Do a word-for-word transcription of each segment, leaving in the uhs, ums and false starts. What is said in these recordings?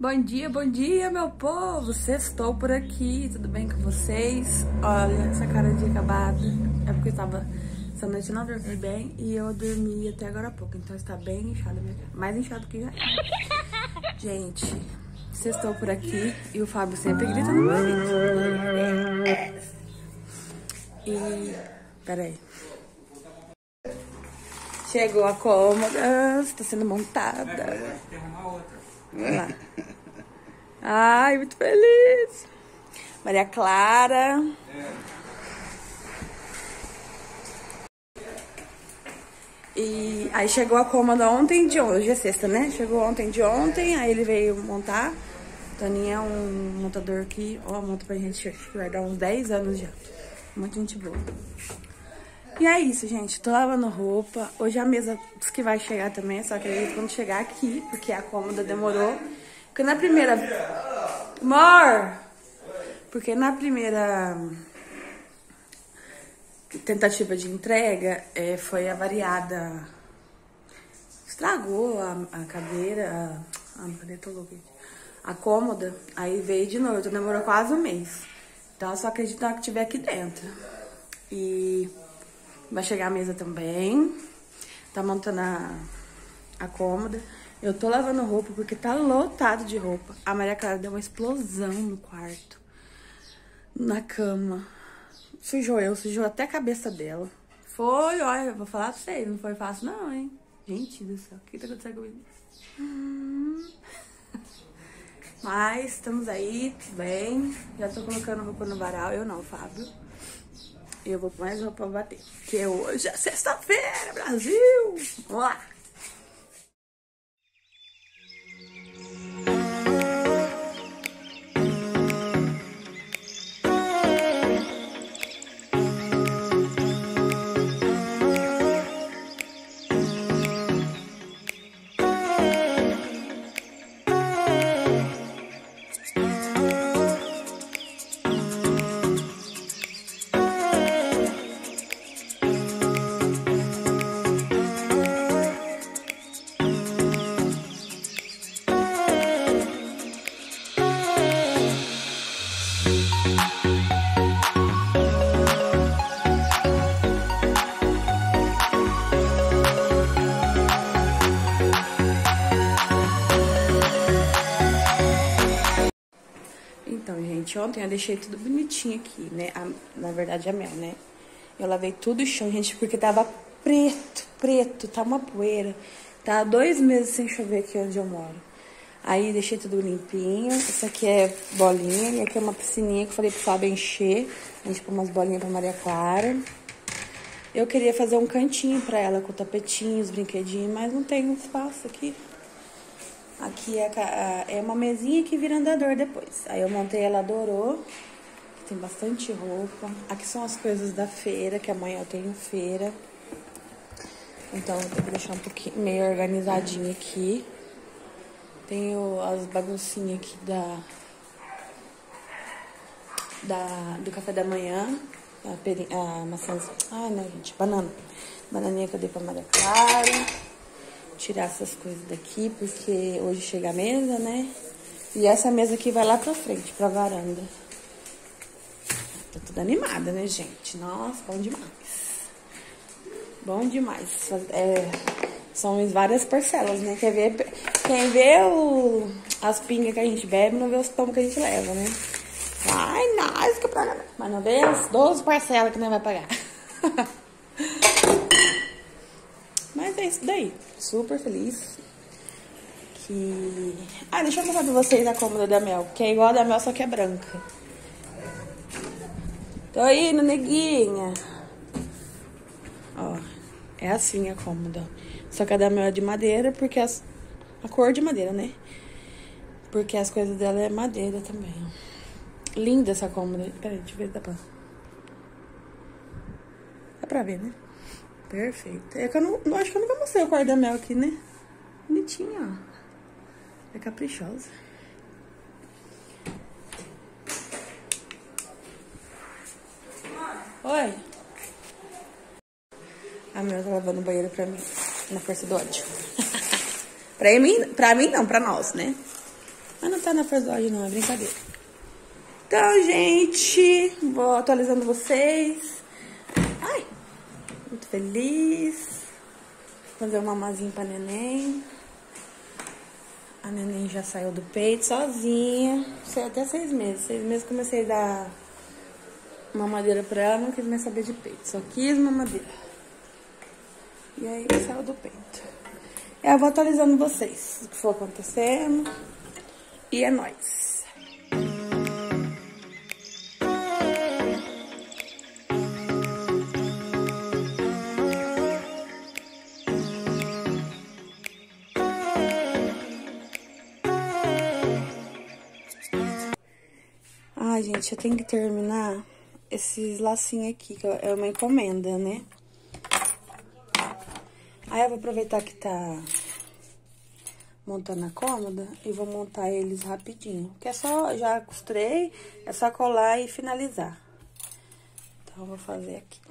Bom dia, bom dia, meu povo! Sextou por aqui, tudo bem com vocês? Olha, essa cara de acabada. É porque eu tava... Essa noite eu não dormi bem e eu dormi até agora há pouco. Então está bem inchada minha cara. Mais inchado que já é. Gente, sextou por aqui e o Fábio sempre grita no meu vídeo. E... Peraí. Chegou a cômoda, está sendo montada. Tem uma outra. Vamos lá. Ai, muito feliz. Maria Clara. É. E aí chegou a cômoda ontem de ontem. Hoje é sexta, né? Chegou ontem de ontem. Aí ele veio montar. Toninho é um montador que, ó, monta pra gente, acho que vai dar uns dez anos já. Muita gente boa. E é isso, gente. Tô lavando roupa. Hoje a mesa diz que vai chegar também. Só que aí quando chegar aqui, porque a cômoda demorou. Porque na primeira... Amor! Porque na primeira tentativa de entrega, é, foi avariada. Estragou a, a cadeira, a, a, cadê, tô louca aqui? A cômoda. Aí veio de novo. Então demorou quase um mês. Então eu só acredito que tiver aqui dentro. E vai chegar a mesa também. Tá montando a, a cômoda. Eu tô lavando roupa porque tá lotado de roupa. A Maria Clara deu uma explosão no quarto. Na cama. Sujou eu, sujou até a cabeça dela. Foi, olha, eu vou falar pra vocês, não foi fácil não, hein? Gente do céu, o que tá acontecendo comigo? Hum. Mas estamos aí, tudo bem. Já tô colocando roupa no varal, eu não, Fábio. Eu vou com mais roupa pra bater. Porque hoje é sexta-feira, Brasil! Vamos lá! Ontem eu deixei tudo bonitinho aqui, né? A, na verdade, a Mel, né? Eu lavei tudo o chão, gente, porque tava preto, preto, tá uma poeira. Tá há dois meses sem chover aqui onde eu moro. Aí deixei tudo limpinho. Isso aqui é bolinha e aqui é uma piscininha que eu falei pro Fábio encher. A gente põe umas bolinhas pra Maria Clara. Eu queria fazer um cantinho pra ela com tapetinhos, brinquedinhos, mas não tem espaço aqui. Aqui é, é uma mesinha que vira andador depois. Aí eu montei, ela adorou. Tem bastante roupa. Aqui são as coisas da feira, que amanhã eu tenho feira. Então eu tenho que deixar um pouquinho meio organizadinho aqui. Tenho as baguncinhas aqui da, da do café da manhã. A, peri, a maçã. Ah, não, gente. Banana. Bananinha que eu dei pra Maria Clara. Tirar essas coisas daqui, porque hoje chega a mesa, né? E essa mesa aqui vai lá pra frente, pra varanda. Tô toda animada, né, gente? Nossa, bom demais. Bom demais. É, são várias parcelas, né? Quer ver, quem vê o, as pingas que a gente bebe, não vê os tomos que a gente leva, né? Ai, nós que pra... Mas não vê as doze parcelas que não vai pagar. Mas é isso daí. Super feliz. Que... Ah, deixa eu mostrar pra vocês a cômoda da Mel. Que é igual a da Mel, só que é branca. Tô indo, neguinha. Ó, é assim a cômoda. Só que a da Mel é de madeira, porque as... a cor de madeira, né? Porque as coisas dela é madeira também. Linda essa cômoda. Peraí, deixa eu ver se dá pra... Dá pra ver, né? Perfeito. É que eu não, não acho que eu nunca mostrei o quarto da Mel aqui, né? Bonitinha, ó. É caprichosa. Oi. A Mel tá lavando o banheiro pra mim. Na força do ódio. pra mim, pra mim não, pra nós, né? Mas não tá na fresagem não, é brincadeira. Então, gente, vou atualizando vocês. Ai, muito feliz. Fazer um mamazinho pra neném. A neném já saiu do peito sozinha. Sei até seis meses. Seis meses comecei a dar mamadeira pra ela, não quis mais saber de peito. Só quis mamadeira. E aí saiu do peito. Eu vou atualizando vocês o que for acontecendo. E é nóis. Ai, gente, eu tenho que terminar esses lacinhos aqui, que é uma encomenda, né? Aí eu vou aproveitar que tá montando a cômoda e vou montar eles rapidinho. Que é só, já costurei, é só colar e finalizar. Então, eu vou fazer aqui.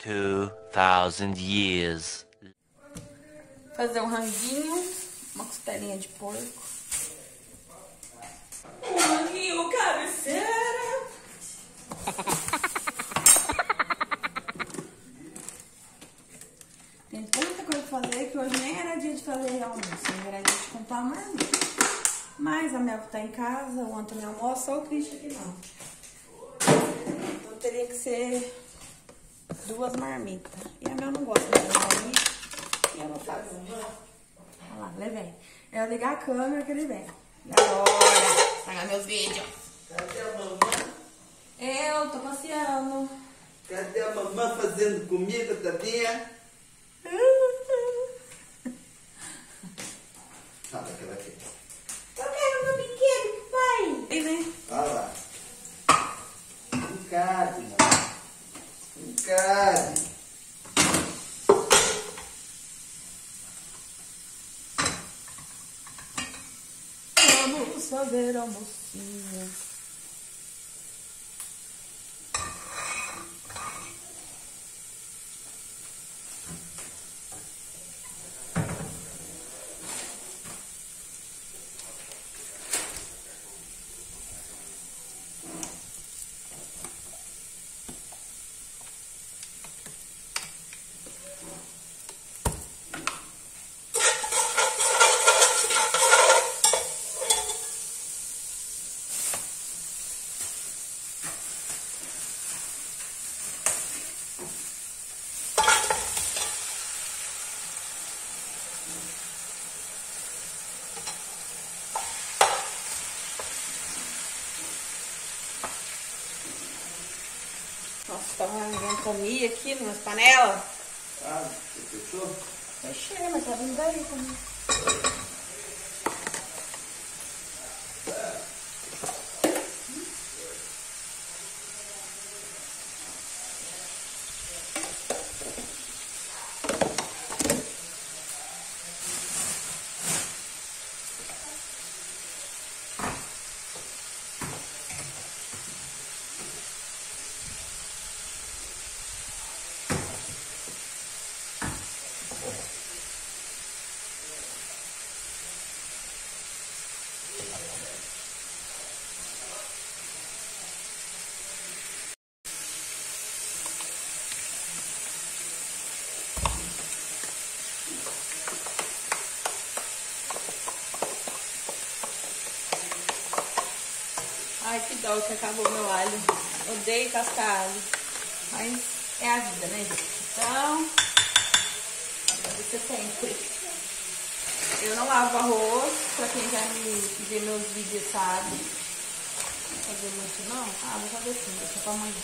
Two thousand years. Fazer um ranguinho, uma costelinha de porco. Um ranguinho cabeceira. Tem tanta coisa pra fazer que hoje nem era dia de fazer almoço, era dia de comprar marmita. Mas a Mel tá em casa, o Antônio almoça, ou o Cristian que não. Então teria que ser duas marmitas. E a Mel não gosta de marmita. E eu vou fazer. Olha lá, levei. Eu ligar a câmera que ele vem. E agora, pagar meus vídeos. Cadê a mamãe? Eu tô passeando. Cadê a mamãe fazendo comida, tadinha? Fala que ela quer. Eu quero meu brinquedo, pai. Aí vem. Olha lá. Um cade, mamãe. Um cade. Vamos fazer almocinho. Nossa, tá uma ventania aqui nas panelas. Ah, você fechou? Fechei, mas tá vindo daí também. Ai, que dó que acabou meu alho. Odeio cascar alho. Mas é a vida, né, gente? Então, você sempre. Eu não lavo arroz, pra quem já me pedir meus vídeos sabe. Não vou fazer muito não? Ah, vou fazer sim, deixa pra amanhã.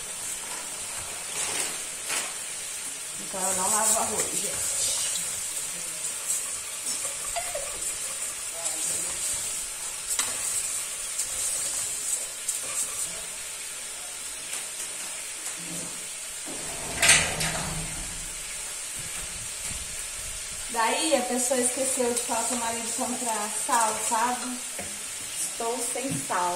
Então eu não lavo arroz, gente. Daí a pessoa esqueceu de falar pro marido comprar sal, sabe? Estou sem sal.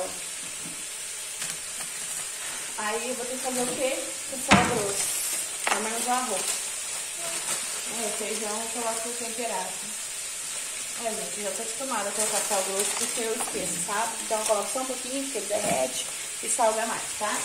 Aí eu vou ter que fazer o quê? Com sal grosso. Pelo menos o arroz. É, o feijão eu coloco temperado. É, gente, já tô acostumada a colocar sal grosso porque eu esqueço, sabe? Então eu coloco só um pouquinho porque ele derrete e salga mais, tá?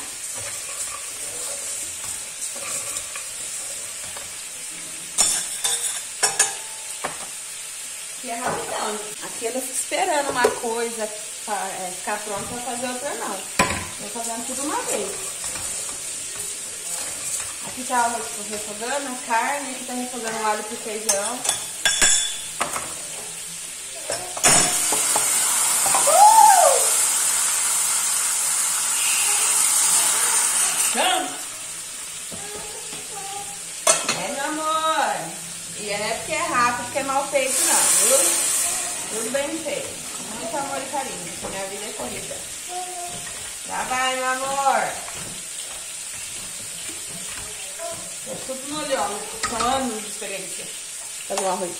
E é rapidão. Aqui eu não fico esperando uma coisa pra, é, ficar pronta pra fazer outra, não. Vou fazendo tudo uma vez. Aqui tá o arroz refogando, a carne. Aqui tá refogando o alho pro feijão. Uh! É, meu amor. E não é porque é rápido, porque é mal feito, não, viu? Tudo bem feito. Com muito amor e carinho, porque minha vida é corrida. Já vai, meu amor. Tô tudo no olhão, com anos de experiência. Fazer um arroz.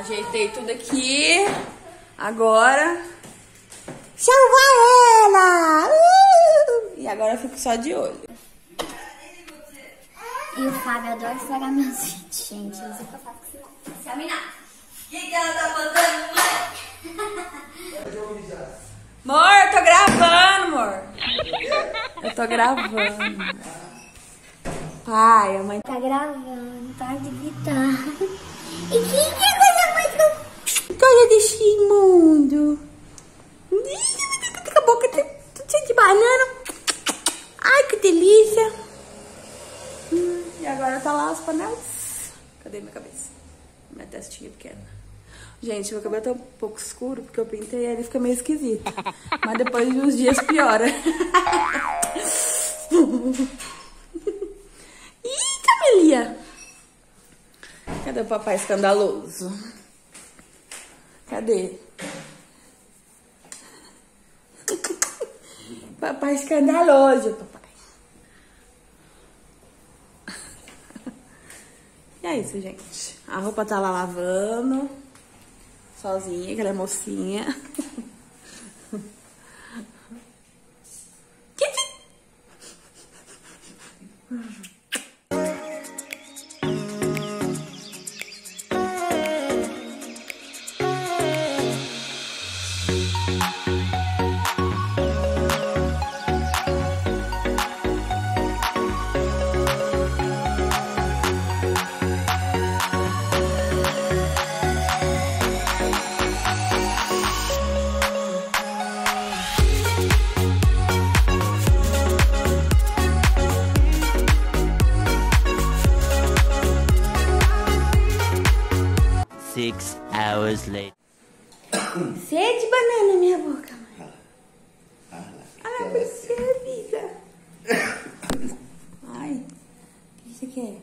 Ajeitei tudo aqui. Agora... salvar ela! Uh! E agora eu fico só de olho. E o Fábio adora estragar meus vídeos, gente. Não sei o que eu faço com isso. Se aminar. O que, que ela tá botando, mãe? Amor, eu tô gravando, amor. Eu tô gravando. Pai, a mãe tá gravando, para de gritar. E que, que coisa mais... coisa desse mundo. Com a boca tudo cheia de banana. Ai, que delícia. Hum, e agora tá lá as panelas. Cadê minha cabeça? Minha testinha pequena. Gente, meu cabelo tá um pouco escuro porque eu pintei e ele fica meio esquisito. Mas depois de uns dias piora. Ih, Camelia! Cadê o papai escandaloso? Cadê? Papai escandaloso, papai. E é isso, gente. A roupa tá lá lavando. Sozinha, que ela é mocinha. Six hours later. Cheia de banana na minha boca, mãe. Ai, você, vida. Ai, o que você quer?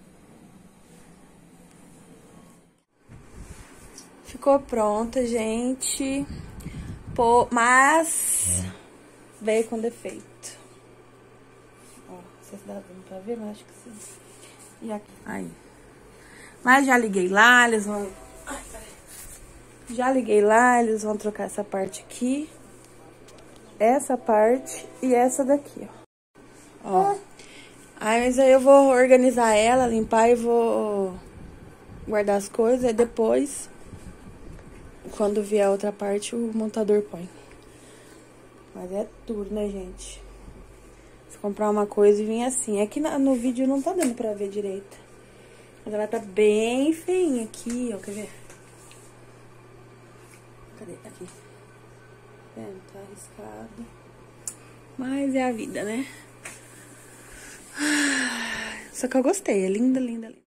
Ficou pronta, gente. Pô, mas veio com defeito. Ó, vocês dá pra ver, mas acho que sim. E aqui. Aí. Mas já liguei lá, eles vão... Ai, peraí. Já liguei lá, eles vão trocar essa parte aqui. Essa parte e essa daqui, ó. Ó. Aí, mas aí eu vou organizar ela, limpar e vou guardar as coisas. E depois, quando vier a outra parte, o montador põe. Mas é duro, né, gente? Se comprar uma coisa e vir assim. É que no vídeo não tá dando pra ver direito. Mas ela tá bem feinha aqui, ó. Quer ver? Cadê? Aqui. É, tá arriscado. Mas é a vida, né? Só que eu gostei. É linda, linda, linda.